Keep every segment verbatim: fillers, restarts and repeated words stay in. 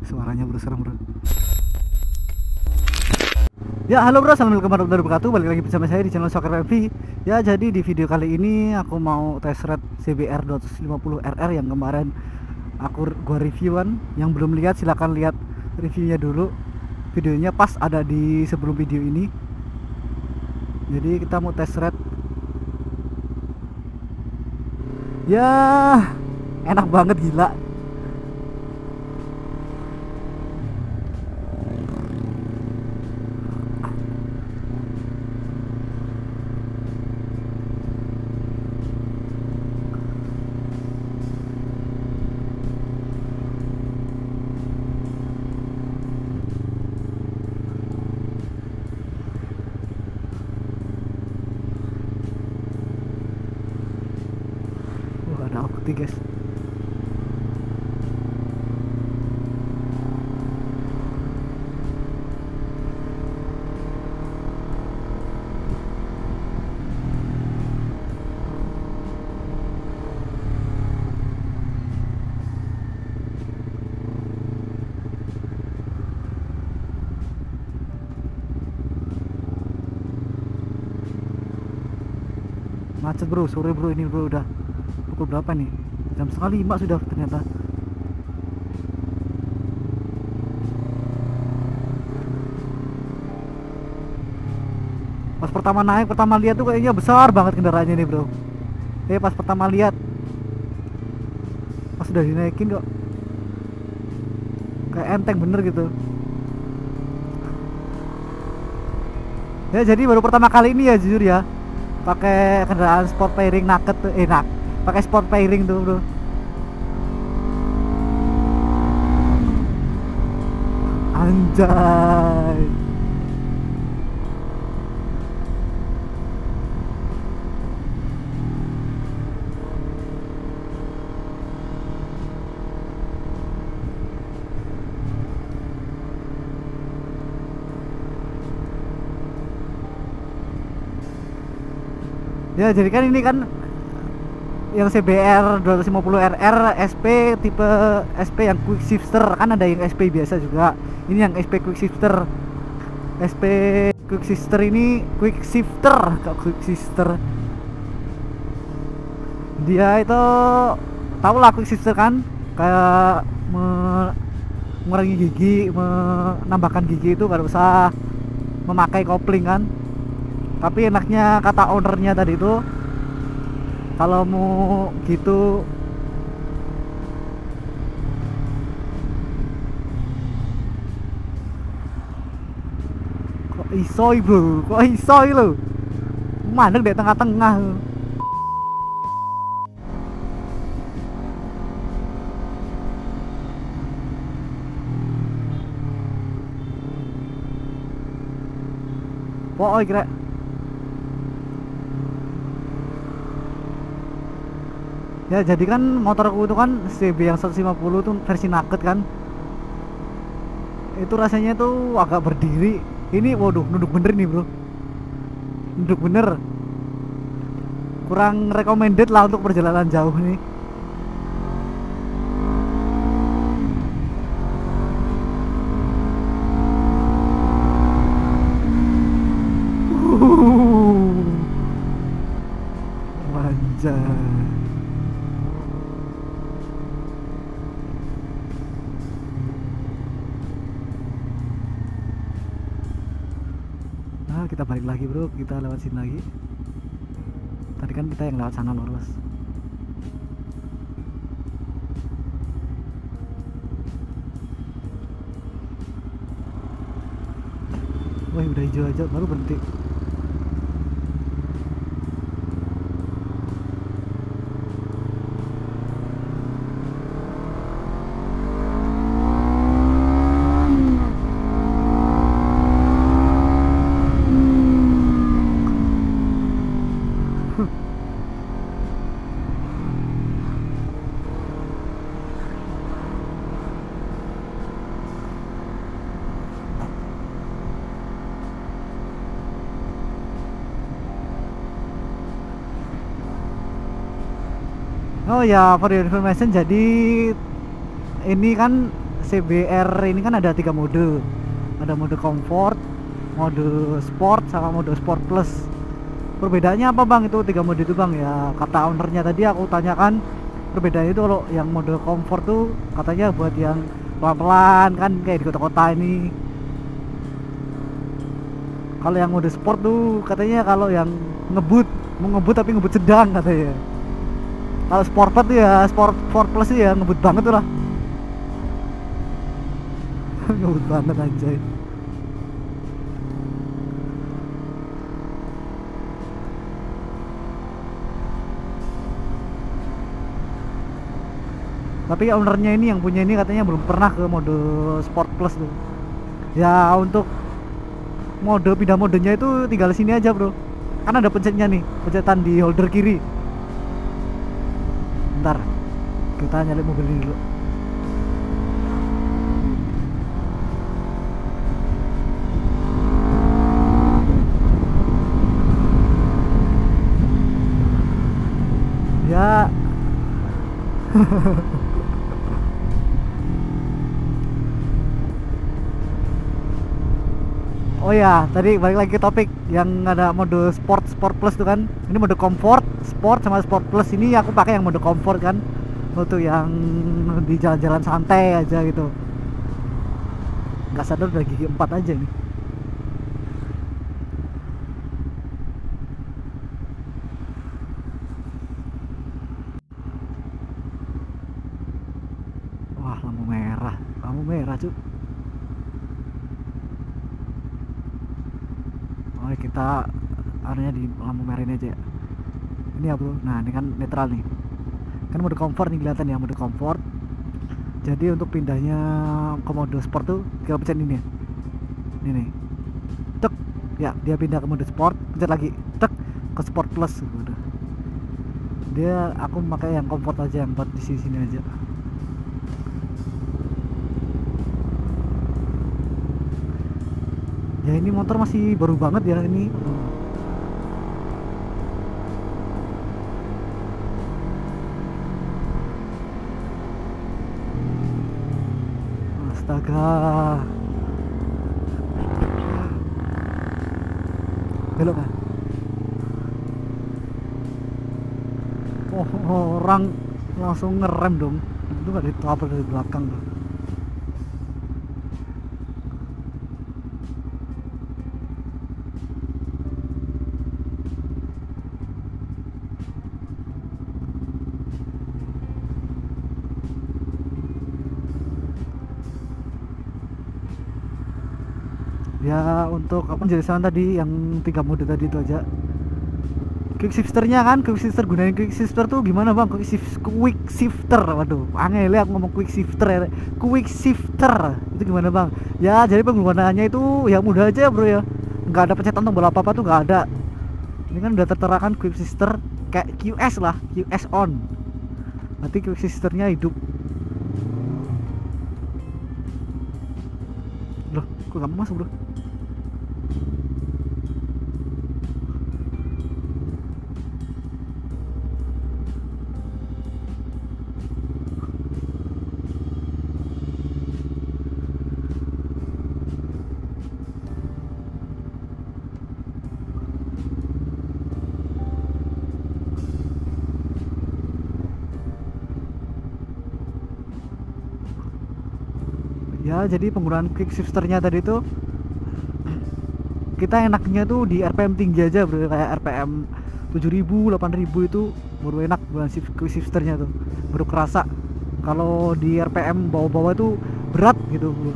suaranya bro, serem bro. Ya halo bro, assalamualaikum warahmatullahi wabarakatuh. Balik lagi bersama saya di channel Soccer F V. Ya jadi di video kali ini aku mau tes ride C B R dua lima nol R R yang kemarin aku gua reviewan. Yang belum lihat silahkan lihat reviewnya dulu. Videonya pas ada di sebelum video ini. Jadi kita mau tes ride. Ya enak banget gila. Ada Aukti guys. Macet bro, sore bro ini bro, udah pukul berapa nih? Jam setengah lima sudah ternyata. Pas pertama naik, pertama lihat tuh kayaknya besar banget kendaraannya nih bro. Eh pas pertama lihat, pas udah dinaikin kok kayak enteng bener gitu. Ya jadi baru pertama kali ini ya jujur ya pakai kendaraan sport pairing naked tuh, enak pakai sport pairing tuh bro. Anjay. Ya jadi kan ini kan yang C B R dua lima nol R R S P tipe S P yang quick shifter, kan ada yang S P biasa juga. Ini yang S P quick shifter. S P quick shifter ini quick shifter, kok quick shifter. Dia itu tahu lah quick shifter kan, kayak me mengurangi gigi, menambahkan gigi itu kalau usah memakai kopling kan. Tapi enaknya kata ownernya tadi itu kalau mau gitu kok isoi bro, kok isoi lo mandek di tengah-tengah. Woi kira ya jadi kan motorku itu kan C B yang seratus lima puluh tuh versi naked kan, itu rasanya tuh agak berdiri. Ini waduh nunduk bener nih bro, nunduk bener, kurang recommended lah untuk perjalanan jauh nih. Anjay. Nah, kita balik lagi bro, kita lewat sini lagi. Tadi kan kita yang lewat sana lurus. Wah udah hijau aja baru berhenti. Oh ya, for your information, jadi ini kan C B R ini kan ada tiga mode. Ada mode comfort, mode sport, sama mode sport plus. Perbedaannya apa bang itu tiga mode itu bang? Ya kata ownernya tadi aku tanyakan, perbedaannya itu kalau yang mode comfort tuh katanya buat yang pelan-pelan kan kayak di kota-kota ini. Kalau yang mode sport tuh katanya kalau yang ngebut, mau ngebut tapi ngebut sedang katanya. Kalau sport tuh ya sport sport plus ya ngebut banget tuh lah. Ngebut banget anjay. Tapi ownernya ini yang punya ini katanya belum pernah ke mode sport plus tuh. Ya untuk mode pindah modenya itu tinggal sini aja bro. Kan ada pencetnya nih, pencetan di holder kiri. Bentar, kita nyalip mobil ini dulu. Ya. Oh ya, tadi balik lagi ke topik yang ada mode sport, sport plus tuh kan. Ini mode comfort, sport sama sport plus. Ini aku pakai yang mode comfort kan. Untuk yang di jalan-jalan santai aja gitu. Nggak sadar udah gigi empat aja nih. Wah, lampu merah. Lampu merah, Cuk. Oh, kita anunya di lampu merah ini aja ya. Ini ya bro, nah ini kan netral nih. Kan mode comfort nih kelihatan ya, mode comfort. Jadi untuk pindahnya ke mode sport tuh kita pencet ini ya. Ini nih. Tek. Ya, dia pindah ke mode sport, pencet lagi. Tek ke sport plus udah. Dia aku pakai yang comfort aja, yang buat di sini aja. Ya ini motor masih baru banget ya ini. Astaga. Belok kan? Oh, oh, orang langsung ngerem dong. Itu gak ditabrak dari belakang tuh. Ya untuk apa penjelasan tadi yang tiga mode tadi itu aja. Quick shifternya kan, quick shifter gunain quick shifter tuh gimana bang? Quick, shift, quick shifter, waduh, angel ya aku ngomong quick shifter ya. Quick shifter itu gimana bang? Ya jadi penggunaannya itu ya mudah aja bro ya. Nggak ada pencetan tombol apa apa tuh nggak ada. Ini kan udah tertera kan quick shifter kayak Q S lah, Q S on. Berarti quick shifternya hidup. Loh, kok nggak mau masuk bro? Ya jadi penggunaan quick shifternya tadi tuh kita enaknya tuh di R P M tinggi aja bro, kayak R P M tujuh ribu, delapan ribu itu baru enak buat quick shifternya tuh, baru kerasa. Kalau di R P M bawah-bawah itu berat gitu bro.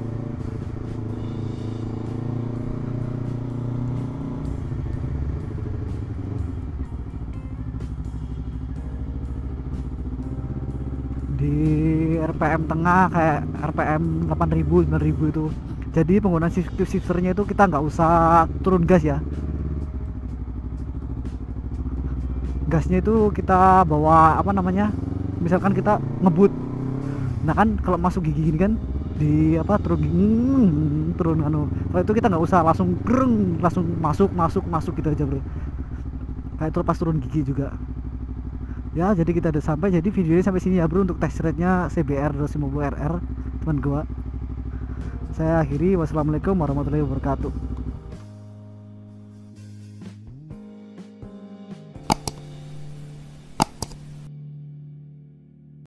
Di R P M tengah kayak R P M delapan ribu, sembilan ribu itu. Jadi penggunaan quick shifternya itu kita nggak usah turun gas ya. Gasnya itu kita bawa apa namanya, misalkan kita ngebut, nah kan kalau masuk gigi gini kan di apa turun hmm, turun anu, kalau itu kita nggak usah langsung greng, langsung masuk masuk masuk gitu aja bro, kayak itu pas turun gigi juga ya. Jadi kita udah sampai, jadi videonya sampai sini ya bro untuk test ride nya C B R dua ratus lima puluh R R. teman gua. Saya akhiri, wassalamualaikum warahmatullahi wabarakatuh.